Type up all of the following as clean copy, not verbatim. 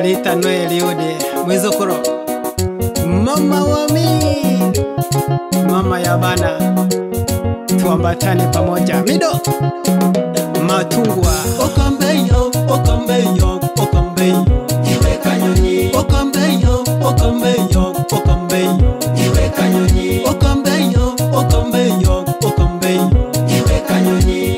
nalita Noeli Ude mwizukuru mama wami, mama ya bana, tuambatane pamoja mido matungwa okambeyo okambeyo okambeyo iwe kanyonyi okambeyo okambeyo okambeyo iwe kanyonyi okambeyo okambeyo okambeyo iwe kanyonyi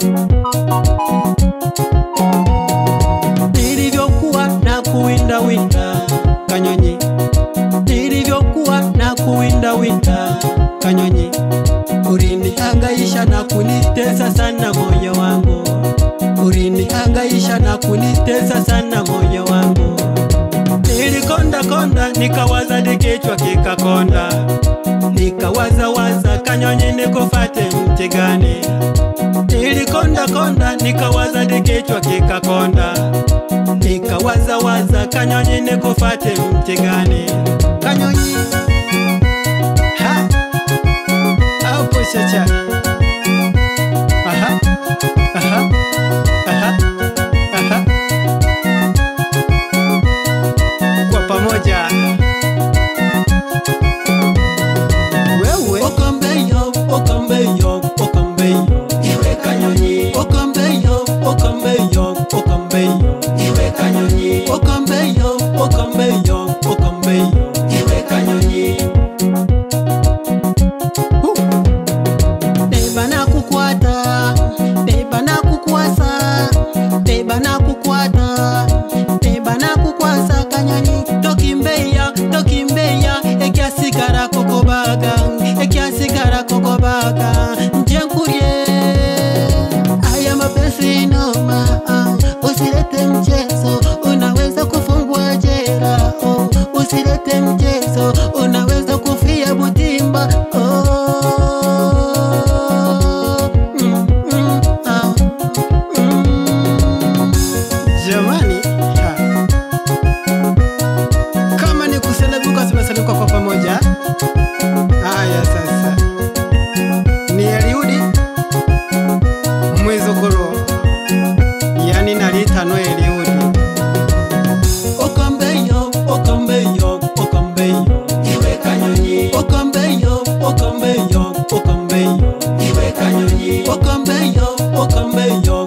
nilivyokuwa na kuwinda winda kanyonyi nilivyokuwa na kuwinda winda kanyonyi ulinihangaisha na kunitesa sana moyo wangu ulinihangaisha na kunitesa sana moyo wangu nilikonda konda nikawaza dikichwa kikakonda nikawaza waza kanyonyi nikufate mti gani nilikonda konda nikawaza dikichwa kikakonda nikawaza waza kanyonyi nikufate mti gani kanyonyi ha hapo chacha aha aha aha aha kwa pamoja wewe okambeyo okambeyo okambeyo iwe kanyonyi okambeyo okambeyo okambeyo iwe kanyonyi okambeyo okambeyo okambeyo iwe kanyonyi debana kukwata debana kukwasa debana kukwata debana kukwasa kanyonyi tokimbeya tokimbeya ekyasigara kokobaga ekyasigara kokobaga njenkurye aya mapenzi noma usilete mchezo unaweza kufungwa jela usilete mchezo unaweza kufia butimba jamani kama ni kuselebuka tumeselebuka kwa pamoja. Haya sasa ni Eliudi mwizukuru yani nalita Noeli Ude okambeyo okambeyo okambeyo iwe kanyonyi okambeyo okambeyo okambeyo iwe kanyonyi okambeyo okambeyo